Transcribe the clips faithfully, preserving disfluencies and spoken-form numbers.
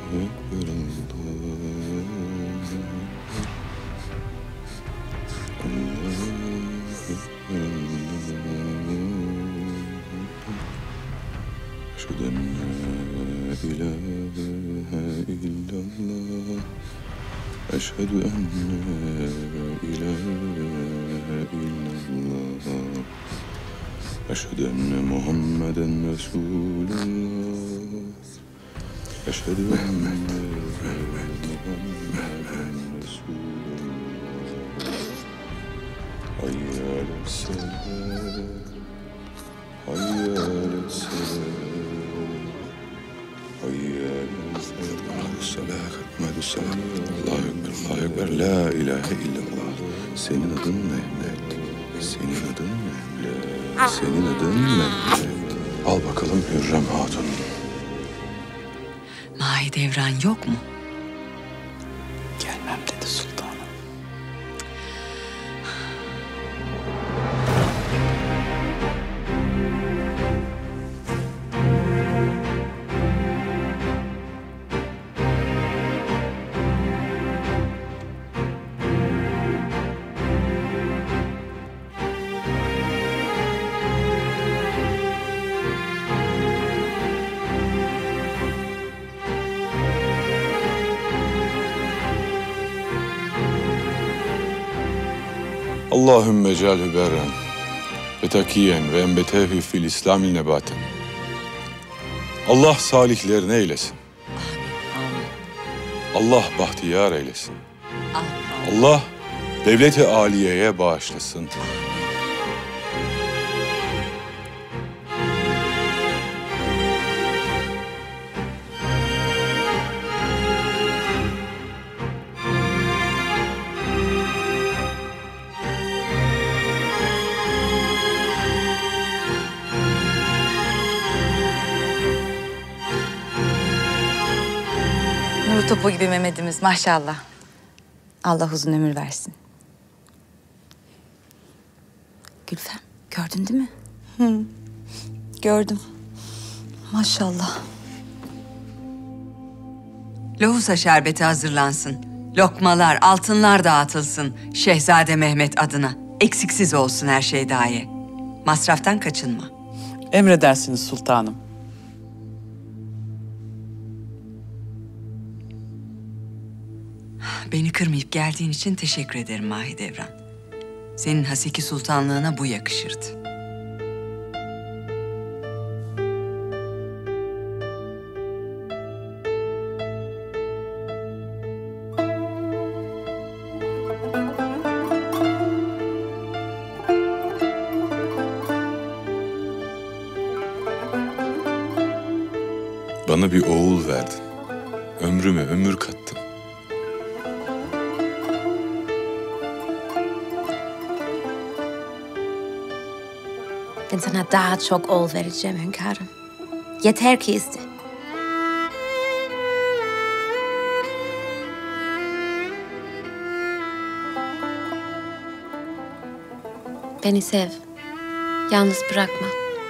Eşhedü en la ilahe illallah. Eşhedü en la ilahe illallah. Eşhedü enne Muhammeden Resulullah. Eşhedü enne Muhammeden Resulullah. Hayya aleyhisselam. Hayya aleyhisselam. Hayya aleyhisselam. Aleyhisselam. Allahu Ekber. Allahu Ekber. La ilahe illallah. Senin adın Mehmet. Senin adın Mehmet. Senin adın Mehmet. Al bakalım Hürrem Hatun. Mahidevran yok mu? Gelmem dedi sultanım. Allahümme ec'alhü berren ve takiyen ve enbetehü fil İslamil nebaten. Allah salihlerini eylesin. Allah bahtiyar eylesin. Allah devlet-i aliyeye bağışlasın. Nur topu gibi Mehmet'imiz maşallah. Allah uzun ömür versin. Gülfem gördün değil mi? Hı, gördüm. Maşallah. Lohusa şerbeti hazırlansın. Lokmalar, altınlar dağıtılsın Şehzade Mehmet adına. Eksiksiz olsun her şey daye. Masraftan kaçınma. Emredersiniz sultanım. Beni kırmayıp geldiğin için teşekkür ederim Mahidevran. Senin Haseki Sultanlığına bu yakışırdı. Bana bir oğul verdin. Ömrüme ömür kattın. Ben sana daha çok oğul vereceğim hünkârım. Yeter ki iste. Beni sev. Yalnız bırakma.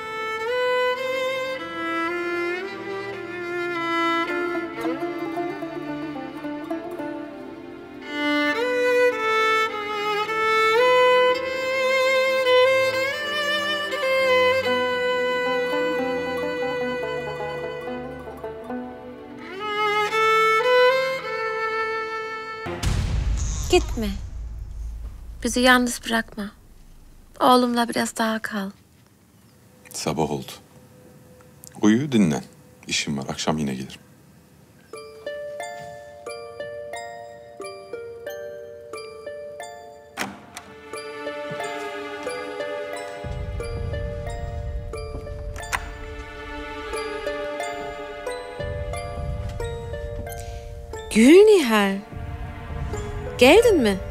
Gitme. Bizi yalnız bırakma. Oğlumla biraz daha kal. Sabah oldu. Uyu, dinlen. İşim var, akşam yine gelirim. Gülnihal. Geldin mi?